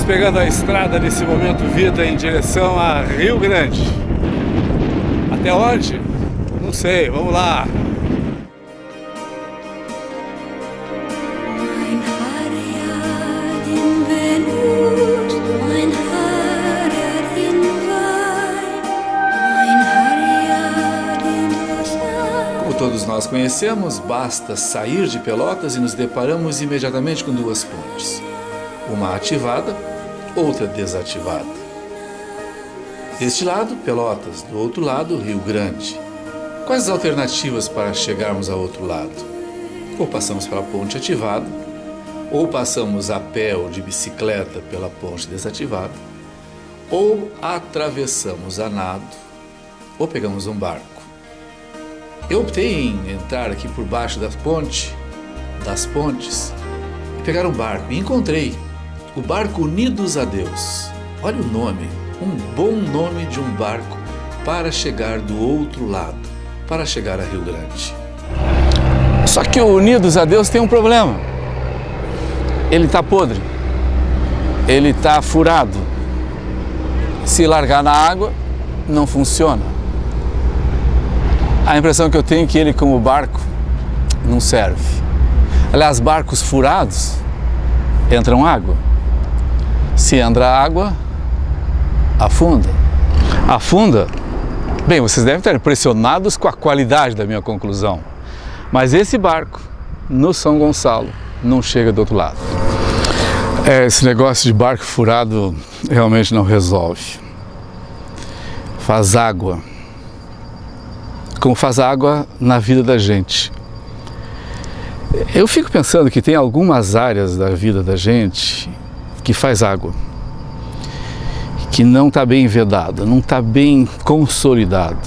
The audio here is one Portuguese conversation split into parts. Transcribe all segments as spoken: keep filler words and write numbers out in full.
pegando a estrada nesse momento vida em direção a Rio Grande. Até onde? Não sei, vamos lá. Como todos nós conhecemos, basta sair de Pelotas e nos deparamos imediatamente com duas pontes. Uma ativada, outra desativada. Deste lado, Pelotas, do outro lado, Rio Grande. Quais as alternativas para chegarmos ao outro lado? Ou passamos pela ponte ativada, ou passamos a pé ou de bicicleta pela ponte desativada, ou atravessamos a nado, ou pegamos um barco. Eu optei em entrar aqui por baixo da ponte, das pontes, e pegar um barco. E encontrei o barco Unidos a Deus. Olha o nome, um bom nome de um barco para chegar do outro lado, para chegar a Rio Grande. Só que o Unidos a Deus tem um problema. Ele está podre, ele está furado. Se largar na água, não funciona. A impressão que eu tenho é que ele, como barco, não serve. Aliás, barcos furados entram água. Se entra água, afunda. Afunda? Bem, vocês devem estar impressionados com a qualidade da minha conclusão. Mas esse barco, no São Gonçalo, não chega do outro lado. É, esse negócio de barco furado realmente não resolve. Faz água. Como faz água na vida da gente. Eu fico pensando que tem algumas áreas da vida da gente que faz água, que não está bem vedada, não está bem consolidado.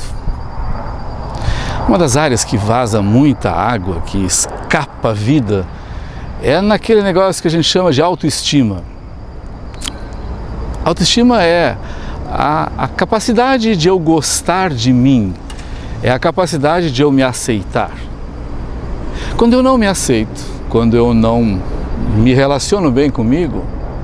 Uma das áreas que vaza muita água, que escapa a vida, é naquele negócio que a gente chama de autoestima. Autoestima é a, a capacidade de eu gostar de mim, é a capacidade de eu me aceitar. Quando eu não me aceito, quando eu não me relaciono bem comigo,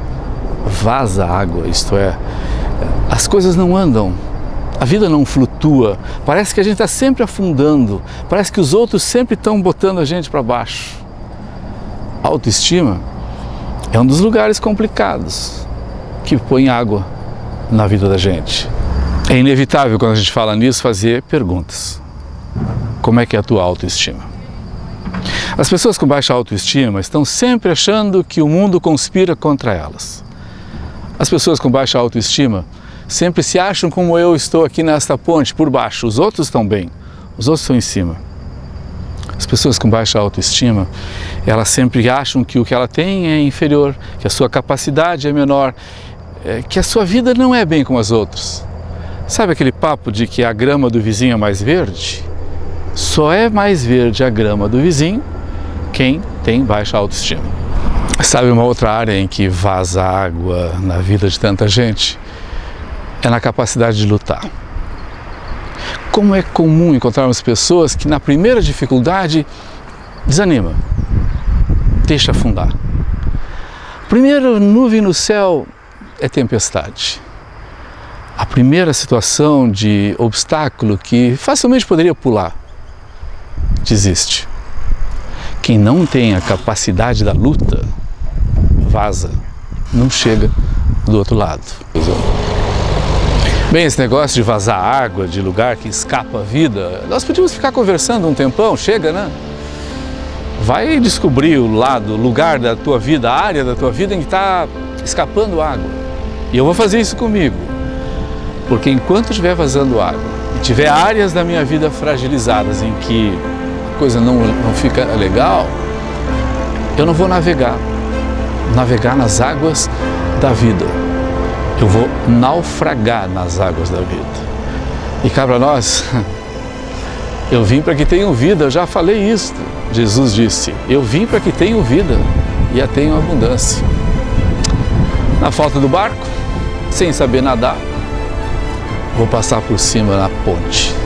vaza água, isto é, as coisas não andam, a vida não flutua, parece que a gente está sempre afundando, parece que os outros sempre estão botando a gente para baixo. A autoestima é um dos lugares complicados que põe água na vida da gente. É inevitável, quando a gente fala nisso, fazer perguntas. Como é que é a tua autoestima? As pessoas com baixa autoestima estão sempre achando que o mundo conspira contra elas. As pessoas com baixa autoestima sempre se acham como eu estou aqui nesta ponte, por baixo. Os outros estão bem, os outros estão em cima. As pessoas com baixa autoestima, elas sempre acham que o que ela tem é inferior, que a sua capacidade é menor, que a sua vida não é bem como as outras. Sabe aquele papo de que a grama do vizinho é mais verde? Só é mais verde a grama do vizinho quem tem baixa autoestima. Sabe uma outra área em que vaza água na vida de tanta gente? É na capacidade de lutar. Como é comum encontrarmos pessoas que na primeira dificuldade desanima, deixa afundar. Primeiro nuvem no céu é tempestade. A primeira situação de obstáculo que facilmente poderia pular, desiste. Quem não tem a capacidade da luta, vaza, não chega do outro lado. Bem, esse negócio de vazar água de lugar que escapa a vida, nós podíamos ficar conversando um tempão, chega, né? Vai descobrir o lado, o lugar da tua vida, a área da tua vida em que está escapando água. E eu vou fazer isso comigo. Porque enquanto estiver vazando água e tiver áreas da minha vida fragilizadas em que a coisa não, não fica legal, eu não vou navegar, navegar nas águas da vida. Eu vou naufragar nas águas da vida. E cá para nós, eu vim para que tenham vida, eu já falei isso. Jesus disse, eu vim para que tenham vida e a tenham abundância. Na falta do barco, sem saber nadar, vou passar por cima na ponte.